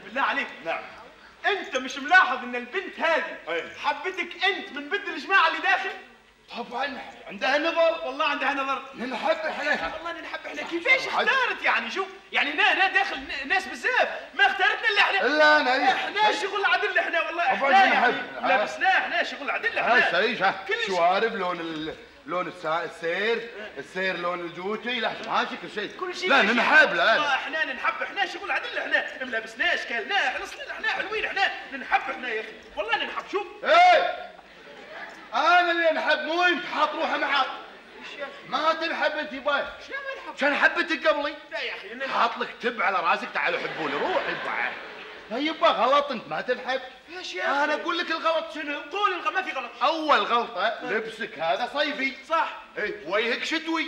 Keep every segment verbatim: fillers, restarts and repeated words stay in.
بالله عليك. نعم. انت مش ملاحظ ان البنت هذه أيه. حبتك انت من بنت الجماعه اللي داخل؟ طبعا عندها نظر. والله عندها نظر. ننحب احنا. والله ننحب احنا. كيفاش اختارت يعني؟ شوف يعني انا انا داخل ناس بزاف ما اختارتنا الا احنا. لا انا احنا شغل عدل احنا والله. احنا يعني لبسناه احنا شغل عدل احنا. هسه شوارب لون ال... لون السا... السير السير لون الجوتي. لا ماشي كل شيء كل شيء. لا ننحب. لا والله احنا ننحب احنا شغل عدل احنا ملابسناه اشكالناه احنا اصلا احنا حلوين احنا ننحب احنا يا اخي والله ننحب. شوف ايه انا اللي انحب مو انت. حاط روحه معاك. ما تنحب انت باي. شنو ما نحب؟ كان حبتك قبلي. لا يا اخي حاط لك تب على راسك. تعالوا حبوني. روح يبا. يبا غلط انت ما تنحب. ايش يا اخي؟ انا اقول لك الغلط شنو؟ قول الغ... ما في غلط. اول غلطه لبسك هذا صيفي. صح. اي وجهك شتوي.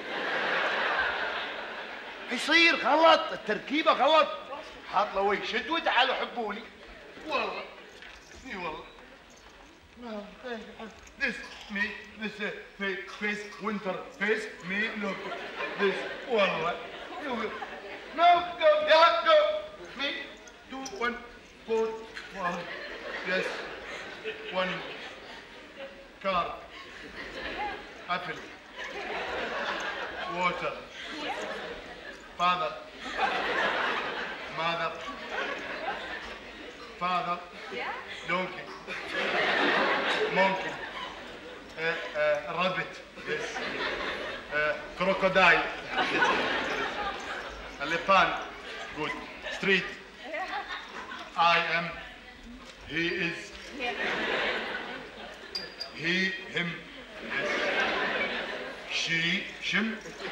يصير غلط. التركيبه غلط. حاط له وجه شتوي. تعالوا حبوني. والله اي والله. This me this face face winter face me look this والله. No go يلا go me two one four one yes one car apple water father mother father donkey monkey uh, uh, rabbit yes uh, crocodile elephant good street I am he is he him yes she shim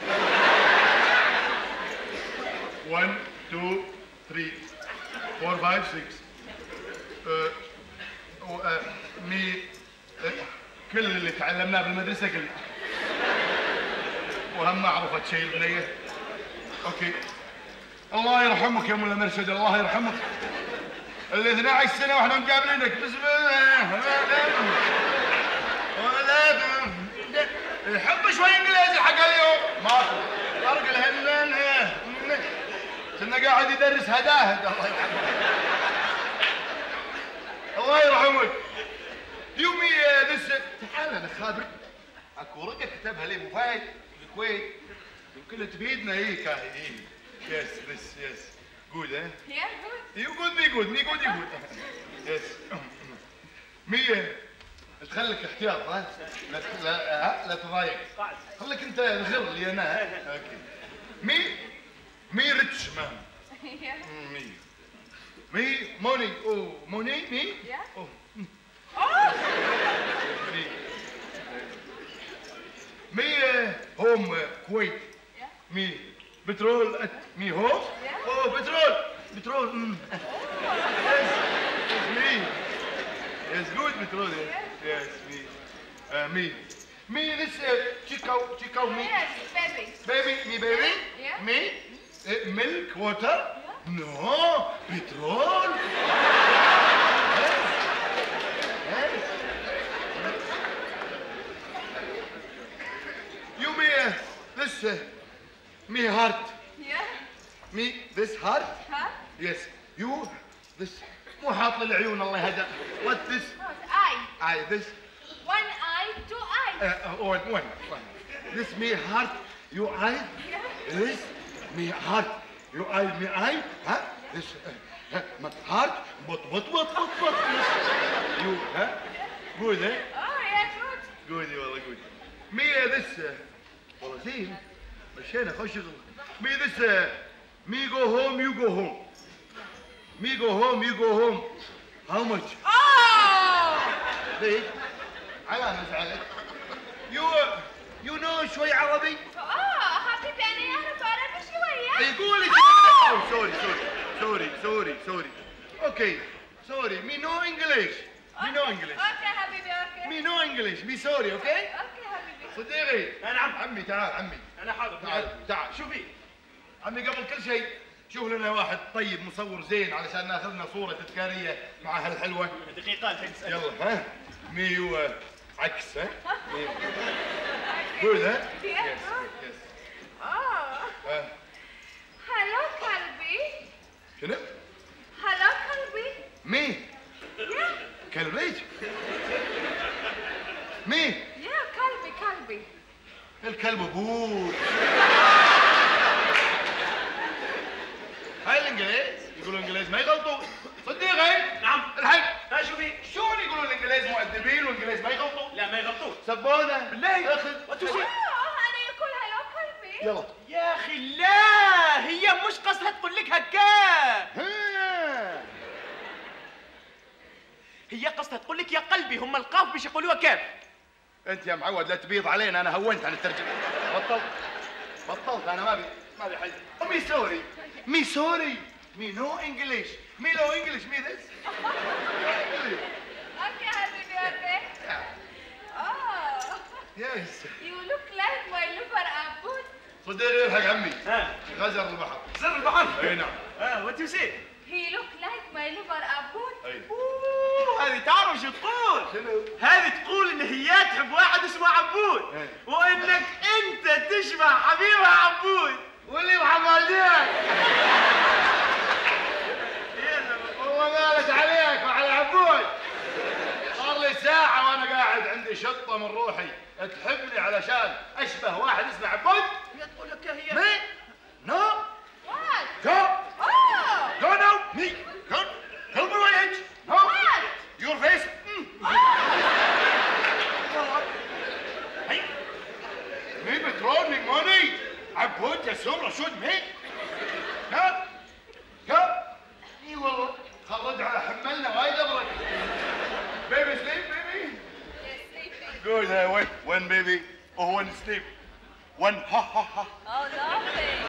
one two three four five six uh, uh, me uh, كل اللي تعلمناه بالمدرسة كله وهم ما عرفت شيء البنية. اوكي الله يرحمك يا مولا مرشد. الله يرحمك. اللي اثني عشر سنة واحنا مقابلينك بسم الله يحب شوي انجليزي حق اليوم. ماكو فرق الهنان. كنا قاعد يدرس هداهد. الله يرحمك. الله يرحمك. يومي ذس تعال انا خابر اكو ورقه كتبها لي ابو فهد في الكويت يمكن تفيدنا. هي كاهنين. يس ذس يس جود ها؟ يا جود. يو جود مي جود مي جود يو جود. يس مي تخليك احتياط ها؟ لا لا لا تضايق. خليك انت الغر اللي انا. اوكي مي مي ريتش مان. مي مي موني او موني مي او me me home Kuwait me petrol at me home oh petrol petrol yes it's me yes good petrol yes yes me uh, me me this uh, chico chico me yes baby baby me baby yeah. me uh, milk water no petrol You me uh, this uh, me heart. Yeah. Me this heart. Huh? Yes. You this مو حاط لي العيون الله يهدى. What this? Eye. Eye this. One eye, two eyes. Uh, uh, one one one. This me heart. You eye. Yeah. This me heart. You eye me eye. Huh? This uh, uh, my heart. But but but but but. You huh? Good eh? Oh yeah, good. Good والله good. Me uh, this. Uh, والله زين مشينا خش مي ذس مي جو هوم يو جو هوم مي جو هوم يو جو هوم هاو ماتش Oh! ليش؟ على ما زعلت يو يو نو شوي عربي؟ اه حبيبي انا اعرف عربي شويه. يقول لي سوري سوري سوري سوري سوري اوكي سوري مي نو انجلش مي نو انجلش اوكي حبيبي اوكي. مي نو انجلش مي سوري اوكي؟ اوكي حبيبي. صديقي نعم عمي تعال عمي انا حاضر. تعال تعال شوفي عمي قبل كل شيء شوف لنا واحد طيب مصور زين علشان ناخذ لنا صوره تذكاريه مع هالحلوه. دقيقة الحين تسأل. يلا ها ميو عكس ها ميو جود ها؟ يس يس اه. هلو قلبي. شنو؟ هلو كلبك؟ مين؟ يا كلبي كلبي. الكلب ابوك. هاي الانجليز يقولوا الانجليز ما يغلطوا. صديقي. نعم. الحق. ها شوفي. شلون يقولوا الانجليز مؤدبين والانجليز ما يغلطوا؟ لا ما يغلطون. سبونا. بالله. اخذ. وتوسي. اه انا يقول هلو كلبي. يلا. يا اخي لا هي مش قصدها تقول لك هكا. ها. هي قصدها تقول لك يا قلبي هم القاف باش يقولوها كاف. انت يا معود لا تبيض علينا، انا هونت عن الترجمه. بطلت بطلت انا ما بي ما بي حل. مي سوري مي سوري مي نو انجلش مي نو انجلش مي ذس. اوكي حبيبي اوكي. اه يس. You look like my liver abut. صديقي يلحق عمي. ها غزر البحر. زر البحر. اي نعم. ها وات يو سي. He look like my liver abut. اي. اوه هذه تعرف شو تقول؟ شنو؟ هذه تقول ان هي تحب واحد اسمه عبود إيه. وانك انت تشبه حبيبها عبود. واللي محمدين. والله مالت عليك وعلى عبود. صار لي ساعة وانا قاعد عندي شطة من روحي تحبني علشان اشبه واحد اسمه عبود. هي تقول لك هي. مي نو What? جو Oh! جو نو مي جو help me my age no What? your face هي مي بترول من موني عبود يسوم رشود مي ها ها اي والله خرج على حملنا وايد ابرد. بيبي سليب بيبي Yes, sleeping. good uh, when when baby oh when sleep when ha ha ha Oh, lovely.